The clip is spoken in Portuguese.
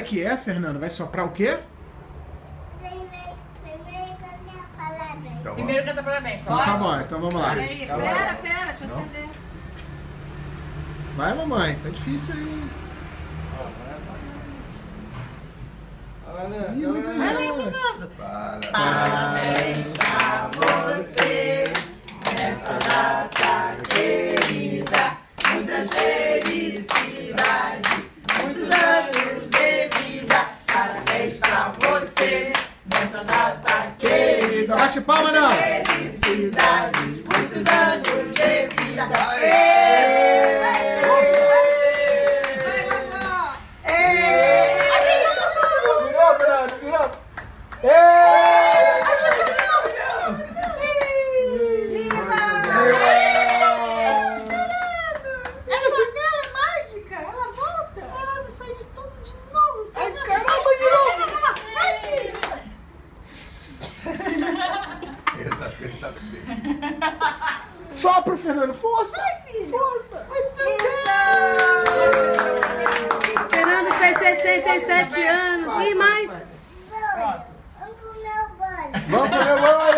que é, Fernando? Vai soprar o quê? Primeiro cantar parabéns. Então, Primeiro canta parabéns, Então tá bom, então vamos lá. Peraí, pera, deixa eu acender. Vai, mamãe, tá difícil aí. Ih, muita gente. Parabéns a você nessa data querida. Muitas felicidades, muitos anos de vida. Parabéns pra você nessa data querida. Bate palma, não. Felicidades, muitos anos de vida. ele tá ficando de saco cheio. Sopra, Fernando, força! Força! Fernando fez 67 anos. E mais? Vamos comer o bolo. Vamos comer bolo!